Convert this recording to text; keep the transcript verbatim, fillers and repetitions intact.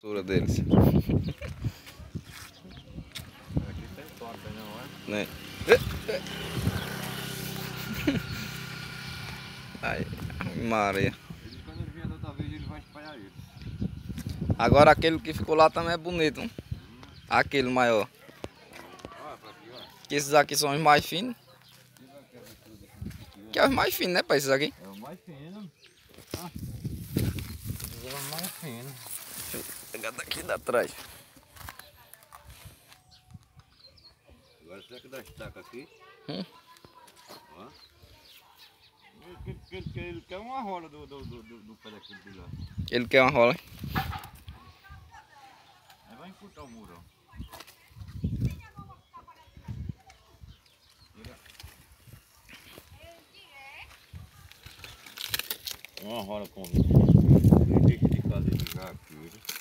altura deles. Aqui tem sorte, não é? Né? Ai, Maria. Ele, quando ele vier da outra vez, ele vai espalhar isso. Agora aquele que ficou lá também é bonito. Hein? Aquele maior. Olha pra aqui, olha. Que esses aqui são os mais finos. Que é os mais finos, né, para esses aqui? É o mais fino. Ah, esse é o mais fino. Deixa eu pegar daqui da trás. Agora será que dá estaca aqui? Hum. Ó. Ele, ele, ele, ele quer uma rola do, do, do, do, do pé daquele de lá. Ele quer uma rola, hein? Aí vai encurtar o muro, ó. Uma rola com ele deixa de fazer de já aqui.